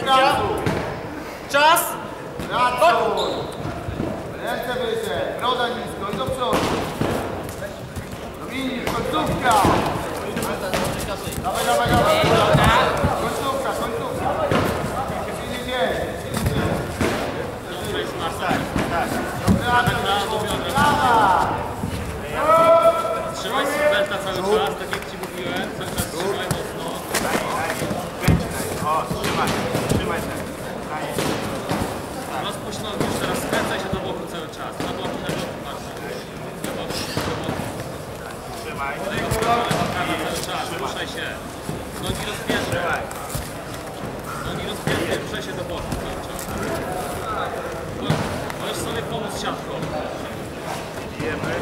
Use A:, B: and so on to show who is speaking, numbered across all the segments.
A: Zajęcia. Czas.
B: Pracuj. Ręce wyżej, broda nisko i do przodu. Dominik, końcówka. Dawaj, dawaj, dawaj. Końcówka, końcówka. Silny dzień.
A: Trzymaj Sylwestra cały czas, tak jak ci mówiłem. Cały czas trzymaj mocno.
C: O, trzymaj się.
A: Rozpuść nogi, już teraz skręcaj się do boku cały czas. Na boki, patrz. Do boku.
C: Trzymaj.
A: Cały czas, ruszaj się. Nogi rozpięte. Nogi rozpięte, ruszaj się do boku cały czas. Możesz sobie pomóc siatką.
C: Bijemy.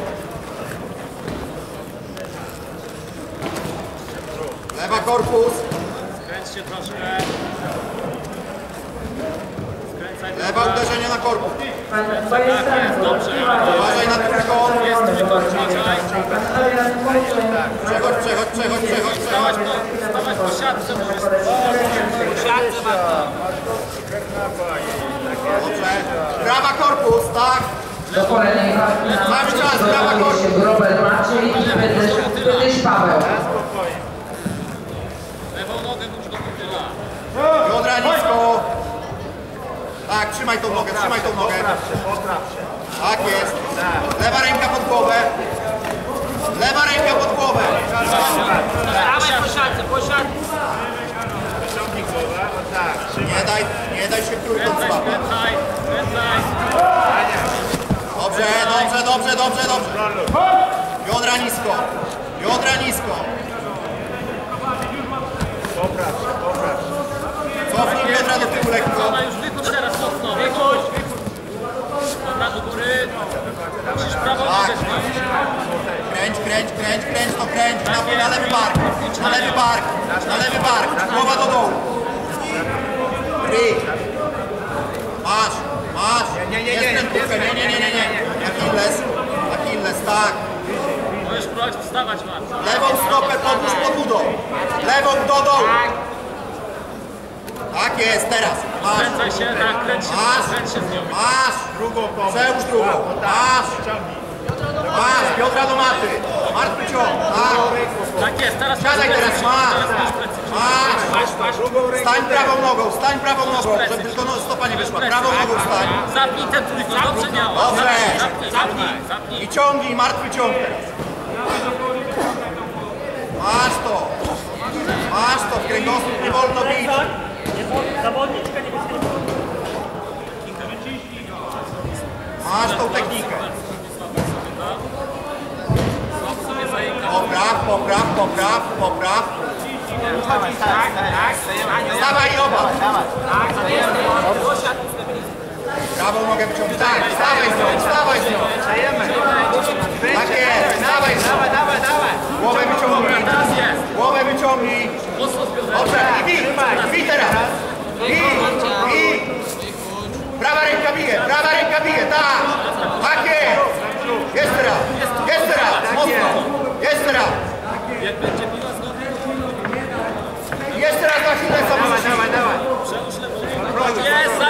B: Lewa korpus.
A: Skręć się troszkę. Skręcaj.
B: Lewa uderzenie na korpus.
A: Tak jest, dobrze.
B: Uważaj na trójkąt.
A: Jest trójkąt, uważaj.
B: Przechodź, przechodź, przechodź, przechodź, przechodź.
A: Stawać po siatce możesz. Po siatce warto.
B: Dobrze. Prawa korpus, tak?
D: Do kolejnej walki
B: Mamy czas, prawa korpus.
D: się Robert Maciej i Fydysz Paweł.
A: Lewą nogę włóż do tyla.
B: Biodra nisko. Tak, trzymaj tą nogę, trzymaj tą nogę.
C: Popraw się.
B: Tak jest. Lewa ręka pod głowę. Lewa ręka pod głowę.
A: Dawaj po siatce, po siatce.
C: Wyciągnij głowę, o tak.
B: Nie daj się trójkąt
A: Kręcaj,
B: złapać.
A: kręcaj, kręcaj.
B: Dobrze, dobrze, dobrze, dobrze, dobrze. Biodra nisko. Biodra nisko.
C: Popraw się, popraw się.
B: Cofnij biodra do tyłu lekko.
A: Ona już wychodź teraz mocno, wychodź. Dobra, do góry. Musisz prawą nogę zmienić.
B: Kręć, kręć, kręć, kręć, to kręć. Na lewy bark. Na lewy bark. Na lewy bark. Głowa do dołu. Masz, masz. Nie, Achilles. Achilles, tak.
A: Możesz próbować wstawać, Marta.
B: Lewą stopę podłóż pod udą. Lewą do dołu. Tak jest, teraz. Masz.
A: Kręcaj się, tak, kręć się z nią.
B: Masz.
C: Drugą pomoc.
B: Przełóż drugą. Masz.
C: Ciągnij.
B: Masz. Biodra do maty. Martwy ciąg. Tak.
A: Tak jest, teraz
B: Siadaj teraz, masz. Masz. Stań prawą nogą, stań prawą nogą, żeby tylko stopa nie wyszła. Prawą nogą stań.
A: Zapnij ten trójkąt, dobrze miała.
B: Dobrze.
A: Zapnij.
B: I ciągnij, martwy ciąg teraz. Masz to. Masz to, w kręgosłup nie wolno bić.
E: Zawodniczka niebieskiego.
B: Masz tą technikę. Popraw, popraw, popraw, popraw. Dawaj oba. Prawą nogę wyciągnij. Tak, wstawaj z nią, wstawaj z nią. Tak jest, wstawaj z nią. Głowę wyciągnij. Głowę wyciągnij. Dobrze, i bij teraz. Bij. Prawa ręka bije, tak. Tak jest. Jest teraz, mocno. Jest teraz.
A: Jak będzie biła znowu,
B: Jest teraz na chwilę.
C: Dawaj.
A: przełóż lewą. Jest!